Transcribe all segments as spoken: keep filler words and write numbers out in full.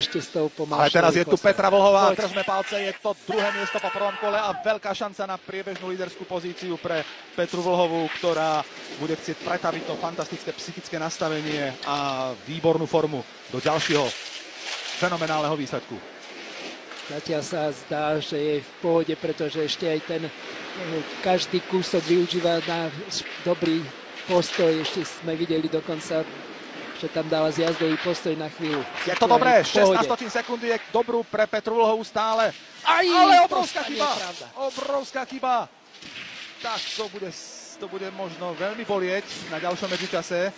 ešte s tou pomalšou. Ale teraz je tu rýchlosťou. Petra Vlhová, Poď. držme palce, je to druhé miesto po prvom kole a veľká šanca na priebežnú líderskú pozíciu pre Petru Vlhovú, ktorá bude chcieť pretaviť to fantastické psychické nastavenie a výbornú formu do ďalšieho fenomenálneho výsledku. Zatiaľ sa zdá, že je v pohode, pretože ešte aj ten každý kúsok využíva na dobrý postoj. Ešte sme videli dokonca, že tam dáva zjazdový postoj na chvíľu. Je to dobré, šestnásť stotín sekundy je dobrú pre Petru Vlhovú stále. Aj, ale obrovská to chyba, nie je pravda. obrovská chyba. Tak to bude, to bude možno veľmi bolieť na ďalšom medzičase.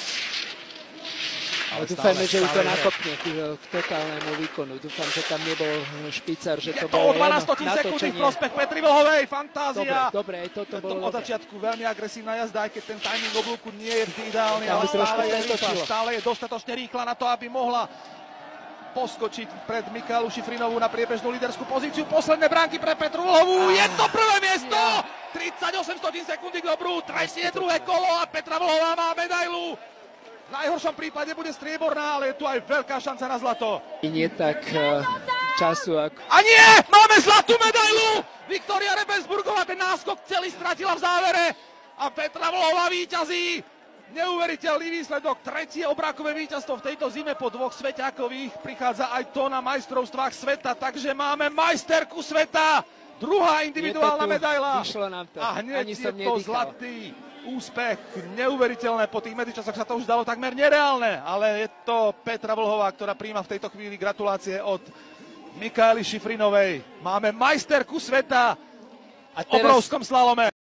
Ale dúfajme, že ju to nakopne k totálnemu výkonu. Dúfam, že tam nebol špicar, že Je to to bolo o dvanásť stotín sekundy v prospech Petry Vlhovej, fantázia. Dobre, dobre, aj toto Je to bolo od dobre. začiatku veľmi agresívna jazda, aj keď ten timing oblúku nie je vždy ideálny, Tam ale by trošku stále je rýchla, pretočilo. stále je dostatočne rýchla na to, aby mohla poskočiť pred Michaelu Šifrinovú na priebežnú líderskú pozíciu. Posledné bránky pre Petru Vlhovú. Je to prvé miesto! tridsaťosem stotín sekundy k dobrú, tretie druhé kolo a Petra Vlhová má medailu. V najhoršom prípade bude strieborná, ale je tu aj veľká šanca na zlato. Nie tak uh, času ako... A nie! Máme zlatú medailu! Viktória Rebensburgová ten náskok celý stratila v závere a Petra Vlhová víťazí. Neuveriteľný výsledok, tretie obrákové víťazstvo v tejto zime po dvoch sveťákových. Prichádza aj to na majstrovstvách sveta, takže máme majsterku sveta. Druhá individuálna medaila. Vyšlo nám to. A hneď Ani je som to nedýchal. zlatý úspech. Neuveriteľné, po tých medzičasoch sa to už zdalo takmer nereálne, ale je to Petra Vlhová, ktorá prijíma v tejto chvíli gratulácie od Michaely Šifrinovej. Máme majsterku sveta v obrovskom slalome.